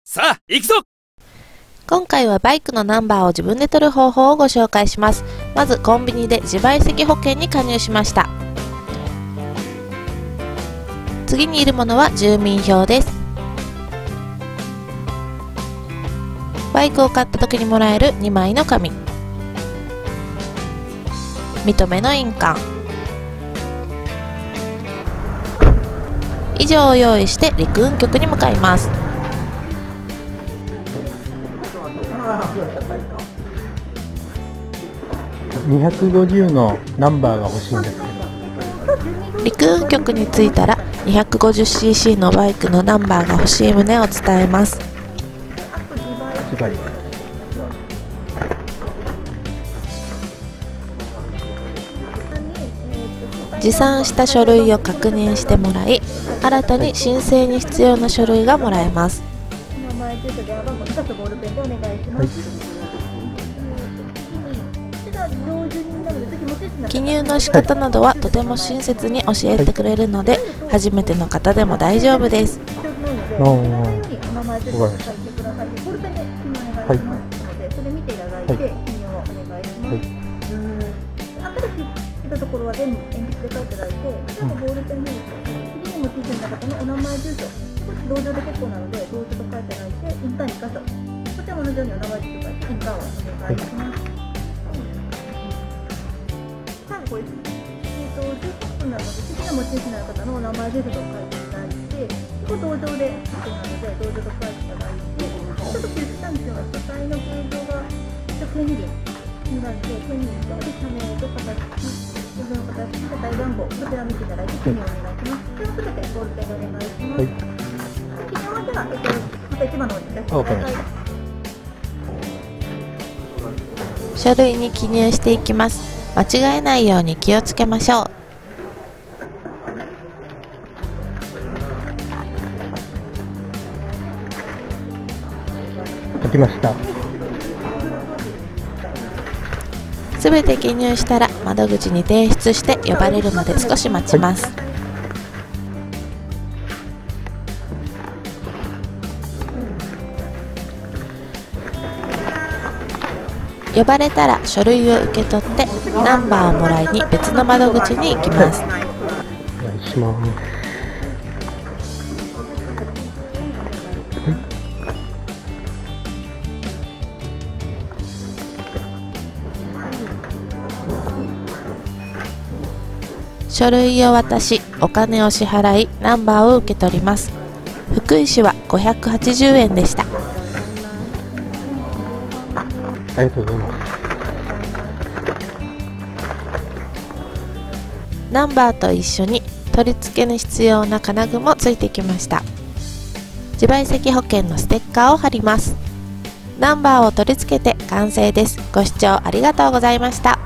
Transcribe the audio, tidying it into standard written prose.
さあ行くぞ。 今回はバイクのナンバーを自分で取る方法をご紹介します。まずコンビニで自賠責保険に加入しました。次にいるものは住民票です。バイクを買った時にもらえる2枚の紙、認めの印鑑、以上を用意して陸運局に向かいます。 250のナンバーが欲しいんですけど、 陸運局に着いたら 250cc のバイクのナンバーが欲しい旨を伝えます。持参した書類を確認してもらい、新たに申請に必要な書類がもらえます。記入の仕方などはとても親切に教えてくれるので、初めての方でも大丈夫です。 ところは全部鉛筆で書いていただいて、例えばボールペンで次にモチーフになる方のお名前、住所、少し同情で結構なので同情と書いていただいて、インターン2箇所、こちらも同じようにお名前、住所と書いてインターンをお願いします。最後これ18分なので、次のモチーフになる方のお名前、住所と書いていただいて、ここ同情で結構なので同情と書いていただいて、ちょっと気づいたんですよが、書体の形状が権利になるので、権利と社名と形、自分の形と大番号、こちらを見ていただいて記入をお願いします。これをすべてボールペンでお願いします。記入はでは、また1番の方に出してください。 書類に記入していきます。間違えないように気をつけましょう。 書きました。 すべて記入したら窓口に提出して呼ばれるので少し待ちます。呼ばれたら書類を受け取ってナンバーをもらいに別の窓口に行きます。 お願いします。 書類を渡し、お金を支払い、ナンバーを受け取ります。福井市は580円でした。 ありがとうございます。 ナンバーと一緒に取り付けに必要な金具もついてきました。自賠責保険のステッカーを貼ります。ナンバーを取り付けて完成です。ご視聴ありがとうございました。